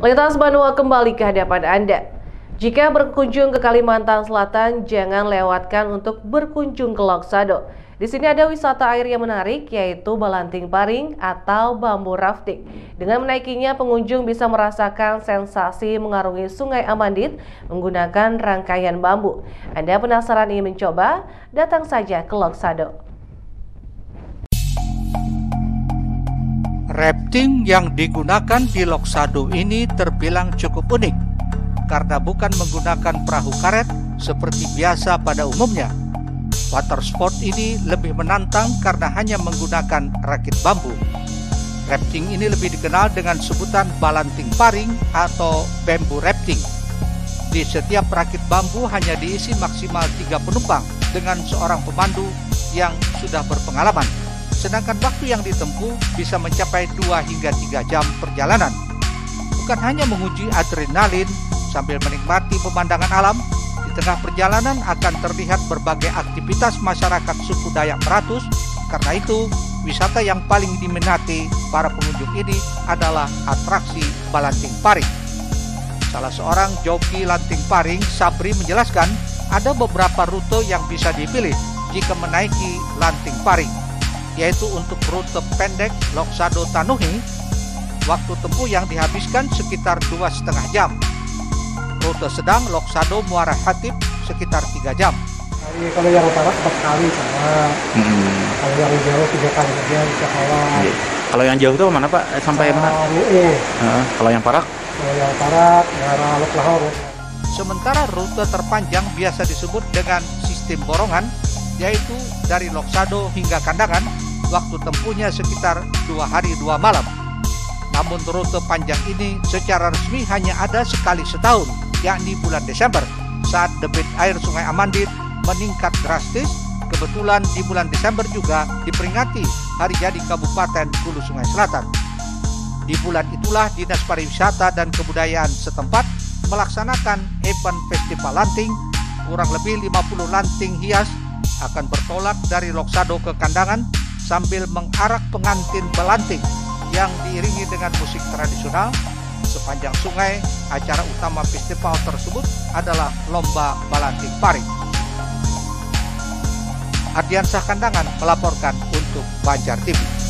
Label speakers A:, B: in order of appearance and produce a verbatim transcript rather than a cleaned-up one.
A: Lintas Banua kembali ke hadapan Anda. Jika berkunjung ke Kalimantan Selatan, jangan lewatkan untuk berkunjung ke Loksado. Di sini ada wisata air yang menarik, yaitu Balanting Paring atau bambu rafting. Dengan menaikinya, pengunjung bisa merasakan sensasi mengarungi Sungai Amandit menggunakan rangkaian bambu. Anda penasaran ingin mencoba? Datang saja ke Loksado.
B: Rafting yang digunakan di Loksado ini terbilang cukup unik karena bukan menggunakan perahu karet seperti biasa pada umumnya. Water sport ini lebih menantang karena hanya menggunakan rakit bambu. Rafting ini lebih dikenal dengan sebutan Balanting Paring atau bamboo rafting. Di setiap rakit bambu hanya diisi maksimal tiga penumpang dengan seorang pemandu yang sudah berpengalaman. Sedangkan waktu yang ditempuh bisa mencapai dua hingga tiga jam perjalanan. Bukan hanya menguji adrenalin sambil menikmati pemandangan alam, di tengah perjalanan akan terlihat berbagai aktivitas masyarakat suku Dayak Meratus. Karena itu, wisata yang paling diminati para pengunjung ini adalah atraksi Balanting Paring. Salah seorang joki lanting paring, Sabri, menjelaskan ada beberapa rute yang bisa dipilih jika menaiki lanting paring, yaitu untuk rute pendek Loksado Tanuhi, waktu tempuh yang dihabiskan sekitar dua setengah jam. Rute sedang Loksado Muara Hatib sekitar tiga jam.
C: Kalau yang utara empat kali sama, hmm. kalau yang jauh tiga kali saja bisa kalah.
D: Kalau yang jauh itu mana Pak? Sampai mana?
C: Uh,
D: uh, kalau yang Parak?
C: Kalau yang Parak, daerah Lok Lahor.
B: Sementara rute terpanjang biasa disebut dengan sistem borongan, yaitu dari Loksado hingga Kandangan, waktu tempuhnya sekitar dua hari dua malam. Namun rute panjang ini secara resmi hanya ada sekali setahun, yakni bulan Desember, saat debit air Sungai Amandit meningkat drastis. Kebetulan di bulan Desember juga diperingati Hari Jadi Kabupaten Hulu Sungai Selatan. Di bulan itulah Dinas Pariwisata dan Kebudayaan setempat melaksanakan event Festival Lanting. Kurang lebih lima puluh lanting hias akan bertolak dari Loksado ke Kandangan sambil mengarak pengantin belanting yang diiringi dengan musik tradisional. Sepanjang sungai, acara utama festival tersebut adalah Lomba Balanting Paring. Ardiansyah Kandangan melaporkan untuk Banjar T V.